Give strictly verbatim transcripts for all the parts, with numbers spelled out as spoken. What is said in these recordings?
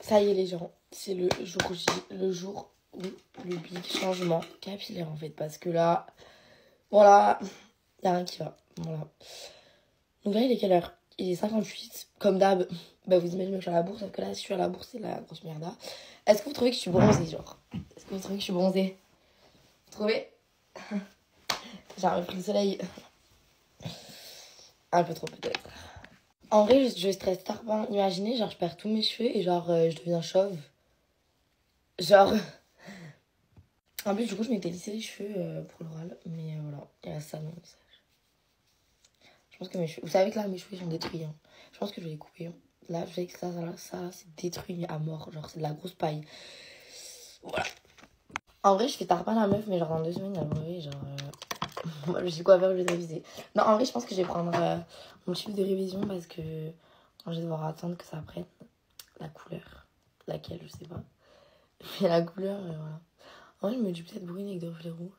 Ça y est les gens, c'est le jour J, le jour où le big changement capillaire en fait. Parce que là, voilà, il n'y a rien qui va. Voilà. Donc là, il est quelle heure? Il est cinquante-huit. Comme d'hab, bah vous imaginez que je suis à la bourse, sauf que là, si je suis à la bourse, c'est la grosse merde. Est-ce que vous trouvez que je suis bronzée, genre? Est-ce que vous trouvez que je suis bronzée? Vous trouvez? J'ai un peu pris le soleil. Un peu trop peut-être. En vrai, je, je stresse tellement. Imaginez, genre, je perds tous mes cheveux et genre, euh, je deviens chauve. Genre... En plus, du coup, je m'étais lissé les cheveux euh, pour l'oral. Mais euh, voilà, il y a ça dans le message. Je pense que mes cheveux... Vous savez que là, mes cheveux sont détruits. Hein. Je pense que je vais les couper. Hein. Là, je sais que ça, ça, là, ça c'est détruit à mort. Genre, c'est de la grosse paille. Voilà. En vrai, je fais tard pas la meuf, mais genre, dans deux semaines, elle va genre... Euh... je sais quoi faire, je vais réviser. Non, en vrai, je pense que je vais prendre euh, mon chiffre de révision parce que je vais devoir attendre que ça prenne la couleur. Laquelle, je sais pas. Mais la couleur, euh, voilà. En vrai, je me dis peut-être brune avec des reflets rouges.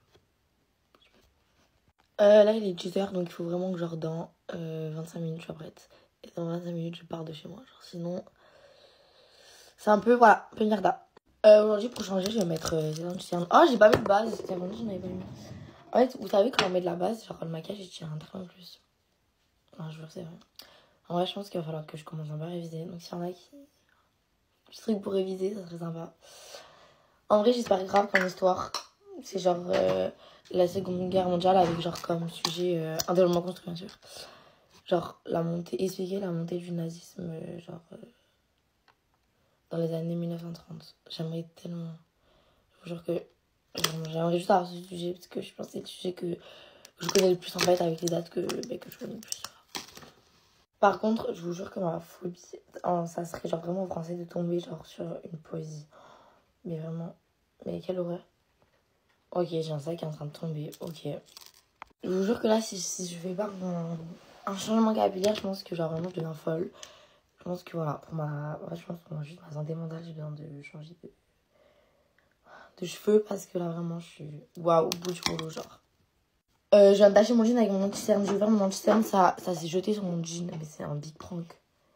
Euh, là, il est dix heures, donc il faut vraiment que genre dans euh, vingt-cinq minutes, je sois prête. Et dans vingt-cinq minutes, je pars de chez moi. Genre, sinon, c'est un peu, voilà, un peu merda. Euh, Aujourd'hui, pour changer, je vais mettre euh, des lentilles. Oh, j'ai pas mis de base. C'était avant, j'en avais pas mis. En fait, vous savez, quand on met de la base, genre le maquillage, il tient un très en plus. Non, je vous jure, c'est vrai. En vrai, je pense qu'il va falloir que je commence un peu à réviser. Donc, s'il y en a qui. Petit truc pour réviser, ça serait sympa. En vrai, j'espère grave qu'en histoire, c'est genre euh, la Seconde Guerre mondiale avec genre comme sujet euh, un développement construit, bien sûr. Genre la montée, expliquer la montée du nazisme, euh, genre euh, dans les années mille neuf cent trente. J'aimerais tellement. Je vous jure que j'aimerais juste avoir ce sujet parce que je pense que c'est le sujet que, que je connais le plus en fait avec les dates que, bah, que je connais le plus. Par contre, je vous jure que ma phobie, oh, ça serait genre vraiment en français de tomber genre sur une poésie. Mais vraiment, mais quelle horreur. Ok, j'ai un sac qui est en train de tomber, ok. Je vous jure que là, si, si je fais pas un, un changement capillaire, je pense que genre vraiment je deviens folle. Je pense que voilà, pour ma, ouais, je pense que pour juste ma santé mentale, j'ai besoin de changer de, de cheveux parce que là vraiment je suis waouh, au bout du rouleau, genre. Euh, je viens de tâcher mon jean avec mon anti-cerne. J'ai ouvert mon anti-cerne, ça, ça s'est jeté sur mon jean. Mais c'est un big prank.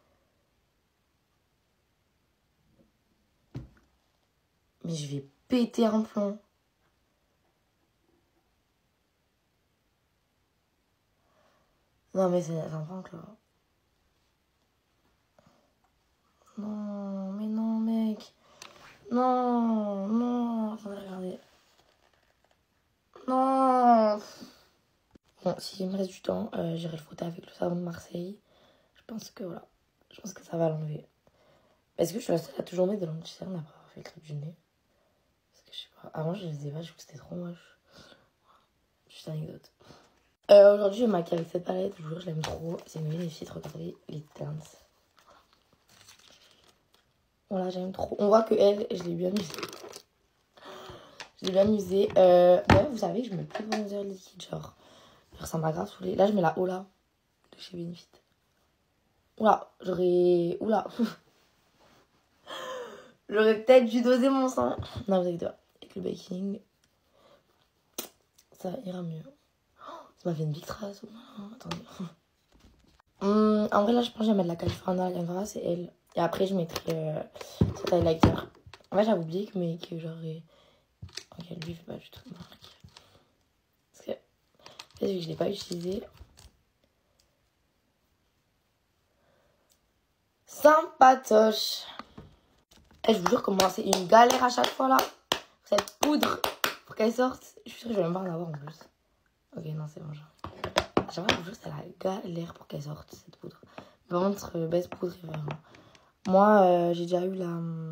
Mais je vais péter un plomb. Non, mais c'est un prank là. Non, mais non, mec. Non, non. Attendez, regardez. Non. Bon, s'il me reste du temps, euh, j'irai le frotter avec le savon de Marseille. Je pense que voilà. Je pense que ça va l'enlever. Est-ce que je suis la seule à toujours mettre de l'anti-cerne après avoir fait le truc du nez? Parce que je sais pas. Avant, je les faisais pas, je trouve que c'était trop moche. Juste anecdote. Euh, Aujourd'hui, je me maquille avec cette palette. Je vous jure, je l'aime trop. C'est une Benefit. Regardez les teintes. Voilà, j'aime trop. On voit que elle, je l'ai bien usée. Je l'ai bien usée. Euh, ouais, vous savez que je mets plus de bronzer liquide. Genre, genre ça m'a grave saoulée. Là, je mets la Ola de chez Benefit. Oula, j'aurais. Oula. J'aurais peut-être dû doser mon sang. Non, vous inquiétez pas. Avec le baking, ça ira mieux. Ça m'a fait une big trace. Oh, attendez. Hum, en vrai, là, je pense que je vais mettre la California Alcantara, c'est elle. Et après, je mettrai euh, cet highlighter. En fait, j'avais oublié que, mais que j'aurais. Ok, lui, il fait pas du tout de marque. Parce que, peut-être que je l'ai pas utilisé. Sympatoche. Et je vous jure, comment c'est une galère à chaque fois là. Cette poudre, pour qu'elle sorte. Je suis sûre que je vais même pas en avoir en plus. Ok, non, c'est bon, genre. À chaque fois, je vous jure, c'est la galère pour qu'elle sorte, cette poudre. Par contre, euh, best poudre, vraiment. Moi, euh, j'ai déjà eu la.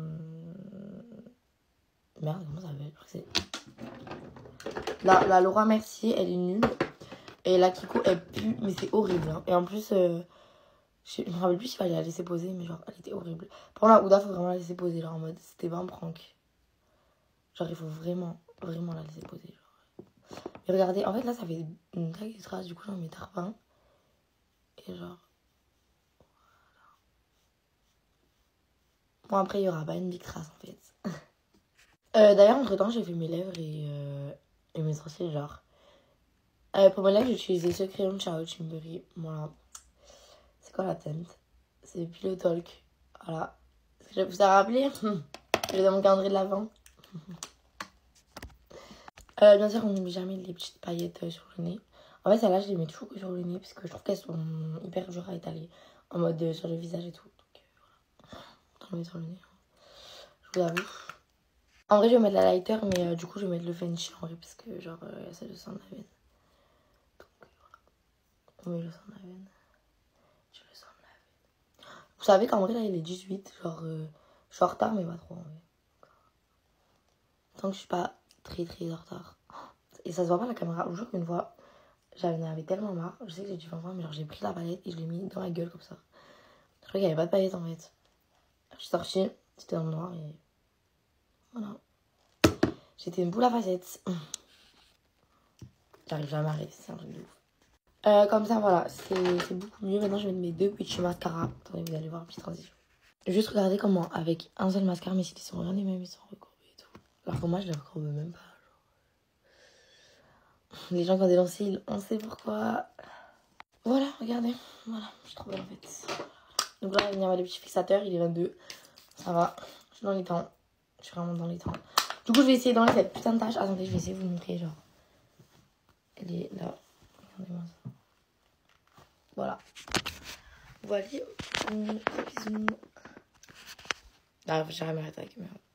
Merde, comment ça s'appelle? Je crois que c'est. La, la Laura Mercier, elle est nulle. Et la Kiko, elle pue, mais c'est horrible. Hein. Et en plus, euh, je me rappelle plus s'il fallait la laisser poser, mais genre, elle était horrible. Pour la Ouda, faut vraiment la laisser poser, genre en mode, c'était pas un prank. Genre, il faut vraiment, vraiment la laisser poser. Genre. Et regardez, en fait, là, ça fait une taille de trace, du coup, j'en mets tarpin. Et genre. Bon, après, il y aura pas une big trace, en fait. euh, D'ailleurs, entre temps, j'ai fait mes lèvres et, euh, et mes sourcils, genre. Euh, pour mes lèvres, j'ai utilisé ce crayon de Charlotte Tilbury. Voilà. C'est quoi la teinte? C'est Pillow Talk. Voilà. Je vous ai rappelé. Je vais dans mon calendrier de l'avant. Euh, bien sûr, on n'oublie jamais les petites paillettes euh, sur le nez. En fait, celles-là, je les mets toujours que sur le nez parce que je trouve qu'elles sont hyper dures à étaler en mode euh, sur le visage et tout. Donc, euh, voilà. On le met sur le nez. Je vous avoue. En vrai, je vais mettre la lighter, mais euh, du coup, je vais mettre le Fenty en vrai parce que, genre, euh, c'est le sang de la veine. Donc, euh, voilà. On met le sang de la veine. Je le sang de la veine. Vous savez qu'en vrai, là, il est dix-huit. Genre, euh, je suis en retard, mais pas trop en vrai. Tant que je suis pas très très en retard. Et ça se voit pas à la caméra. Je vous jure qu'une fois, j'en avais tellement marre. Je sais que j'ai dit vingt fois, mais genre j'ai pris la palette et je l'ai mis dans la gueule comme ça. Je crois qu'il n'y avait pas de palette en fait. Je suis sortie, c'était dans le noir et voilà. J'étais une boule à facettes. J'arrive jamais à arrêter, c'est un truc de ouf. Euh, comme ça, voilà, c'est beaucoup mieux. Maintenant, je vais mettre mes deux petits mascaras. Attendez, vous allez voir une petite transition. Juste regardez comment, avec un seul mascara, mes cils sont rien les mêmes, ils sont recourbés et tout. Alors que moi, je les recourbe même pas. Les gens qui ont des longs cils, on sait pourquoi. Voilà, regardez. Voilà, je suis trop belle en fait. Donc là, il y a les petits fixateurs, il est vingt-deux. Ça va, je suis dans les temps. Je suis vraiment dans les temps. Du coup, je vais essayer d'enlever cette putain de tache. Attendez, je vais essayer de vous montrer, genre. Elle est là. Regardez-moi ça. Voilà. Voilà. Bisous. Ah, j'ai jamais arrêté avec la caméra.